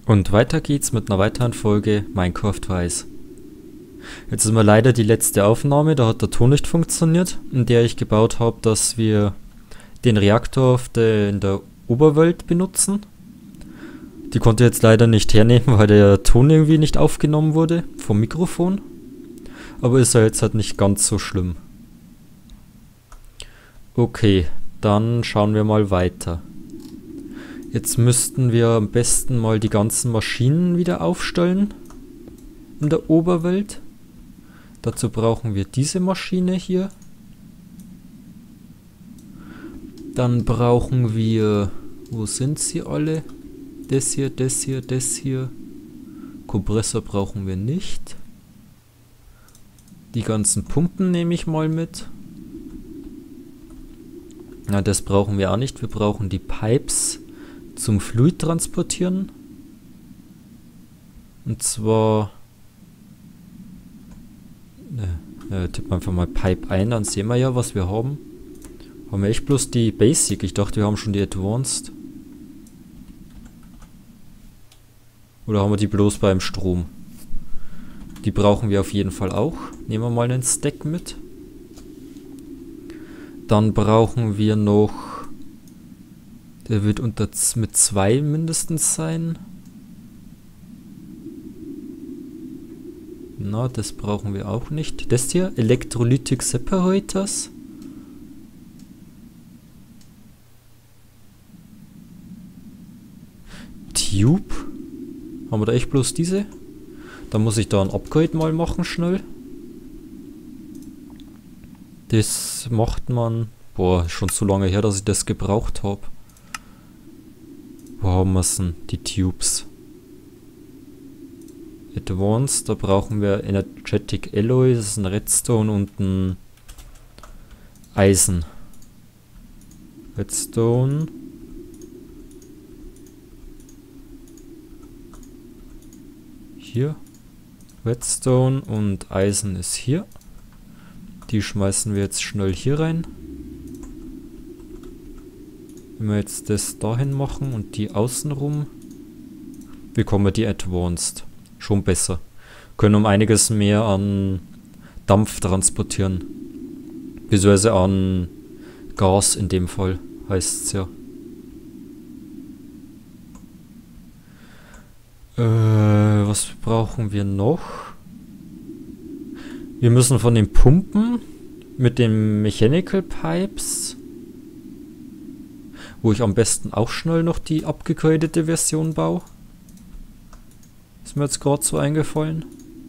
Und weiter geht's mit einer weiteren Folge Minecraft Rise. Jetzt ist mal leider die letzte Aufnahme, da hat der Ton nicht funktioniert, in der ich gebaut habe, dass wir den Reaktor in der Oberwelt benutzen. Die konnte ich jetzt leider nicht hernehmen, weil der Ton irgendwie nicht aufgenommen wurde vom Mikrofon. Aber ist ja jetzt halt nicht ganz so schlimm. Okay, dann schauen wir mal weiter. Jetzt müssten wir am besten mal die ganzen Maschinen wieder aufstellen in der Oberwelt. Dazu brauchen wir diese Maschine hier. Dann brauchen wir, wo sind sie alle? Das hier, das hier, das hier. Kompressor brauchen wir nicht. Die ganzen Pumpen nehme ich mal mit. Na, das brauchen wir auch nicht. Wir brauchen die Pipes zum Fluid transportieren. Und zwar tippen wir einfach mal Pipe ein, dann sehen wir ja, was wir haben. Haben wir echt bloß die Basic? Ich dachte, wir haben schon die Advanced. Oder haben wir die bloß beim Strom? Die brauchen wir auf jeden Fall auch. Nehmen wir mal einen Stack mit. Dann brauchen wir noch... Der wird mit 2 mindestens sein. Na, das brauchen wir auch nicht. Das hier, Electrolytic Separators. Tube. Haben wir da echt bloß diese? Dann muss ich da ein Upgrade mal machen, schnell. Das macht man... Boah, schon so lange her, dass ich das gebraucht habe. Wo haben wir es denn? Die Tubes. Advanced, da brauchen wir Energetic Alloy, das ist ein Redstone und ein Eisen. Redstone. Hier. Redstone und Eisen ist hier. Die schmeißen wir jetzt schnell hier rein. Wenn wir jetzt das dahin machen und die außenrum, bekommen wir die Advanced. Schon besser. Können um einiges mehr an Dampf transportieren. Beziehungsweise an Gas in dem Fall, heißt es ja. Was brauchen wir noch? Wir müssen von den Pumpen mit den Mechanical Pipes, wo ich am besten auch schnell noch die abgegradete Version baue. Ist mir jetzt gerade so eingefallen.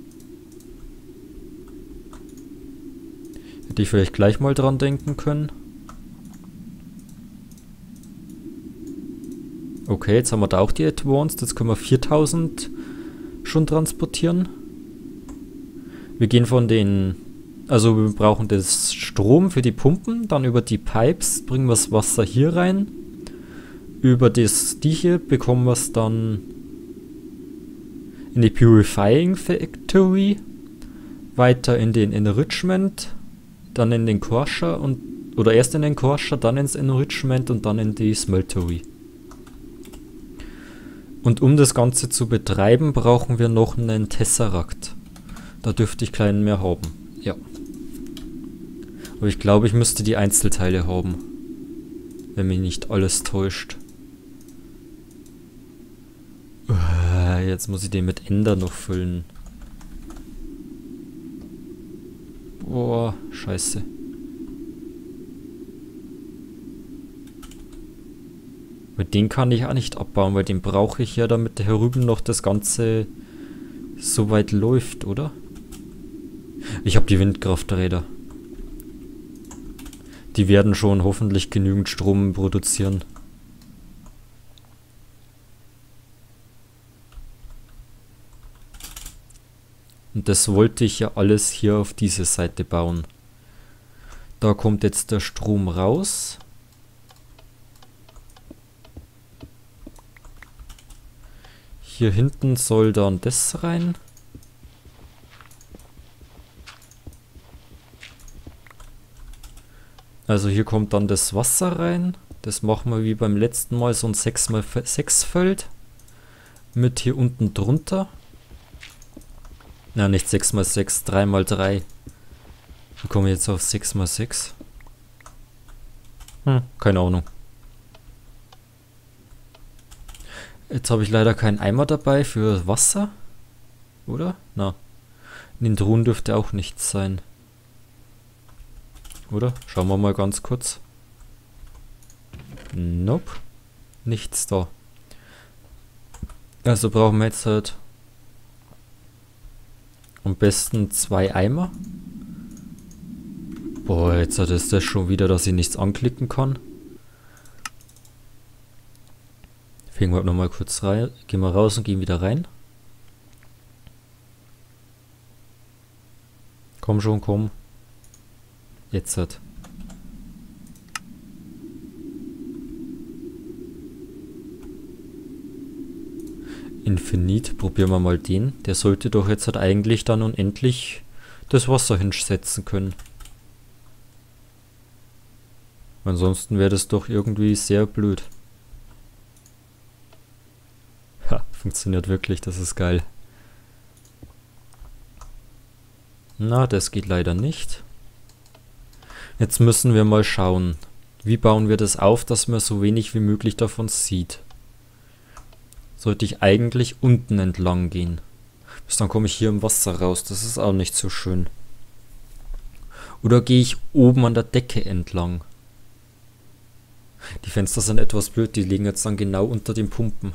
Hätte ich vielleicht gleich mal dran denken können. Okay, jetzt haben wir da auch die Advanced. Jetzt können wir 4000 schon transportieren. Wir gehen von den... Also wir brauchen das Strom für die Pumpen. Dann über die Pipes bringen wir das Wasser hier rein. Über die hier bekommen wir es dann in die Purifying Factory. Weiter in den Enrichment. Dann in den Crusher und... Oder erst in den Crusher, dann ins Enrichment und dann in die Smeltery. Und um das Ganze zu betreiben, brauchen wir noch einen Tesseract. Da dürfte ich keinen mehr haben. Ja. Aber ich glaube, ich müsste die Einzelteile haben. Wenn mich nicht alles täuscht. Jetzt muss ich den mit Ender noch füllen. Boah, scheiße. Mit dem kann ich auch nicht abbauen, weil den brauche ich ja, damit hier rüben noch das Ganze so weit läuft, oder? Ich habe die Windkrafträder. Die werden schon hoffentlich genügend Strom produzieren. Und das wollte ich ja alles hier auf diese Seite bauen. Da kommt jetzt der Strom raus. Hier hinten soll dann das rein. Also hier kommt dann das Wasser rein. Das machen wir wie beim letzten Mal, so ein 6x6 Feld. mit hier unten drunter. Na, nicht 6x6, 3x3. Wie komme ich jetzt auf 6x6? Keine Ahnung. Jetzt habe ich leider keinen Eimer dabei für Wasser. Oder? Na. In den Truhen dürfte auch nichts sein. Oder? Schauen wir mal ganz kurz. Nope. Nichts da. Also brauchen wir jetzt halt am besten 2 Eimer. Boah, jetzt hat es das schon wieder, dass ich nichts anklicken kann. Fegen wir nochmal kurz rein. Gehen wir raus und gehen wieder rein. Komm schon, komm. Jetzt hat. Infinite, probieren wir mal den. Der sollte doch jetzt halt eigentlich dann unendlich das Wasser hinsetzen können. Ansonsten wäre das doch irgendwie sehr blöd. Ha, funktioniert wirklich, das ist geil. Na, das geht leider nicht. Jetzt müssen wir mal schauen, wie bauen wir das auf, dass man so wenig wie möglich davon sieht. Sollte ich eigentlich unten entlang gehen. Bis dann komme ich hier im Wasser raus, das ist auch nicht so schön. Oder gehe ich oben an der Decke entlang? Die Fenster sind etwas blöd, die liegen jetzt dann genau unter den Pumpen.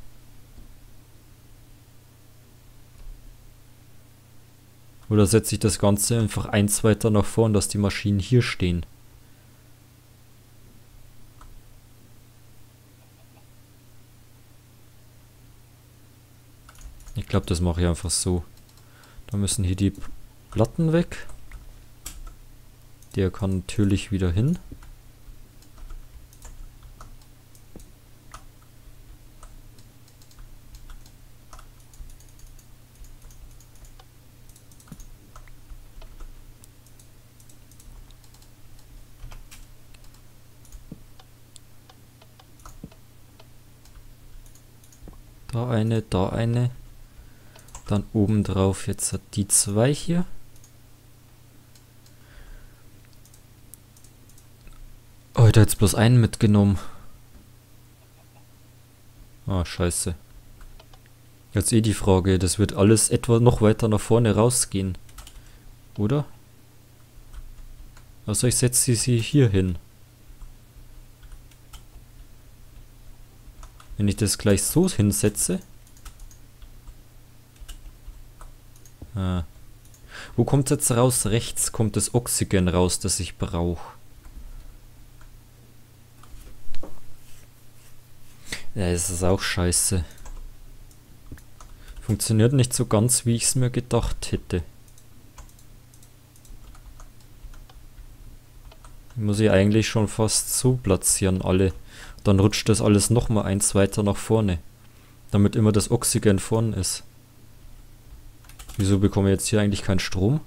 Oder setze ich das Ganze einfach eins weiter nach vorn, dass die Maschinen hier stehen? Ich glaube, das mache ich einfach so. Da müssen hier die Platten weg. Der kann natürlich wieder hin. Da eine. Dann oben drauf jetzt hat die 2 hier. Oh, ich habe jetzt bloß einen mitgenommen. Ah, scheiße. Jetzt die Frage, das wird alles etwa noch weiter nach vorne rausgehen. Oder? Also ich setze sie hier hin. Wenn ich das gleich so hinsetze. Wo kommt es jetzt raus? Rechts kommt das Oxygen raus, das ich brauche. Ja, das ist auch scheiße. Funktioniert nicht so ganz, wie ich es mir gedacht hätte. Muss ich eigentlich schon fast so platzieren, alle. Dann rutscht das alles nochmal eins weiter nach vorne. Damit immer das Oxygen vorn ist. Wieso bekomme ich jetzt hier eigentlich keinen Strom?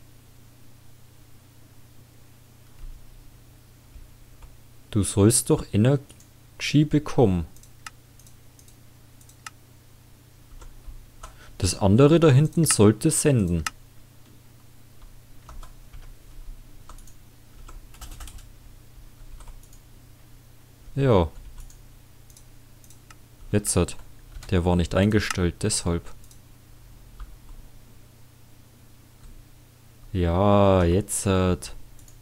Du sollst doch Energie bekommen. Das andere da hinten sollte senden. Ja. Jetzt hat. Der war nicht eingestellt, deshalb. Ja, jetzt hat.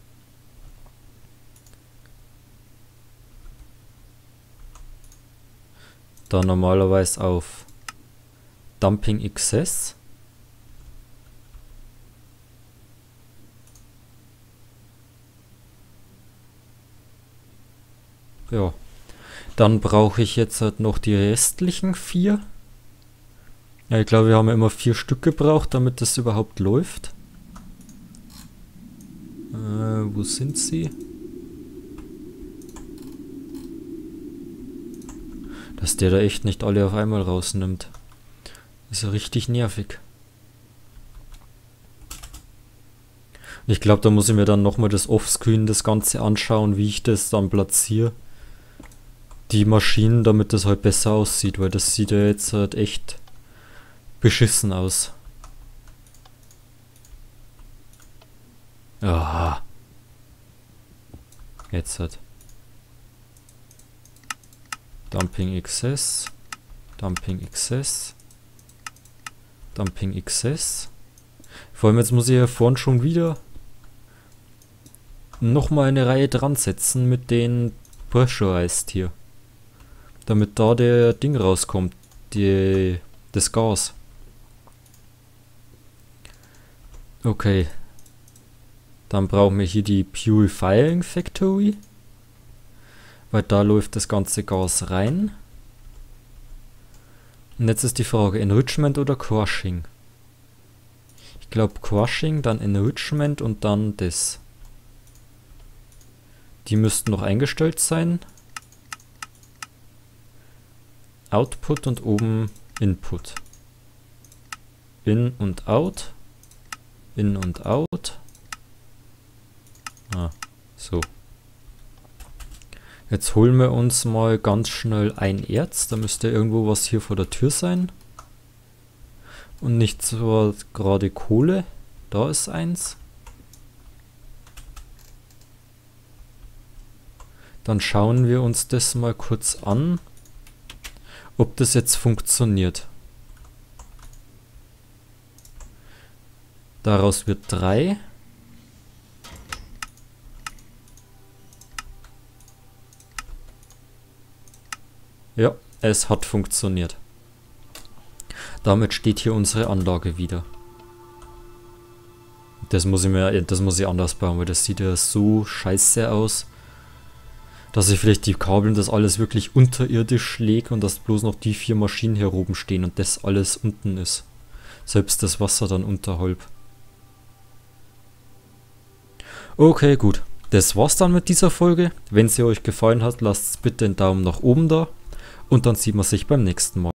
Da normalerweise auf Dumping Excess. Ja. Dann brauche ich jetzt halt noch die restlichen 4. Ja, ich glaube, wir haben ja immer 4 Stück gebraucht, damit das überhaupt läuft. Wo sind sie? Dass der da echt nicht alle auf einmal rausnimmt. Ist ja richtig nervig. Ich glaube, da muss ich mir dann nochmal das Offscreen das Ganze anschauen, wie ich das dann platziere. die Maschinen, damit das halt besser aussieht, weil das sieht ja jetzt halt echt beschissen aus. Ah. Jetzt halt. Dumping XS. Dumping XS. Dumping XS. Vor allem jetzt muss ich ja vorhin schon wieder nochmal eine Reihe dran setzen mit den Pressurized hier. Damit da der Ding rauskommt. Das Gas. Okay. Dann brauchen wir hier die Purifying Factory. Weil da läuft das ganze Gas rein. Und jetzt ist die Frage, Enrichment oder Crushing? Ich glaube Crushing, dann Enrichment und dann das. Die müssten noch eingestellt sein. Output und oben Input. In und out. In und out. Ah, so. Jetzt holen wir uns mal ganz schnell ein Erz. Da müsste irgendwo was hier vor der Tür sein. Und nicht so gerade Kohle. Da ist eins. Dann schauen wir uns das mal kurz an, ob das jetzt funktioniert. Daraus wird 3. Ja, es hat funktioniert. Damit steht hier unsere Anlage wieder. Das muss ich anders bauen, weil das sieht ja so scheiße aus, dass ich vielleicht die Kabel und das alles wirklich unterirdisch lege und dass bloß noch die 4 Maschinen hier oben stehen und das alles unten ist. Selbst das Wasser dann unterhalb. Okay, gut. Das war's dann mit dieser Folge. Wenn sie euch gefallen hat, lasst bitte einen Daumen nach oben da. Und dann sieht man sich beim nächsten Mal.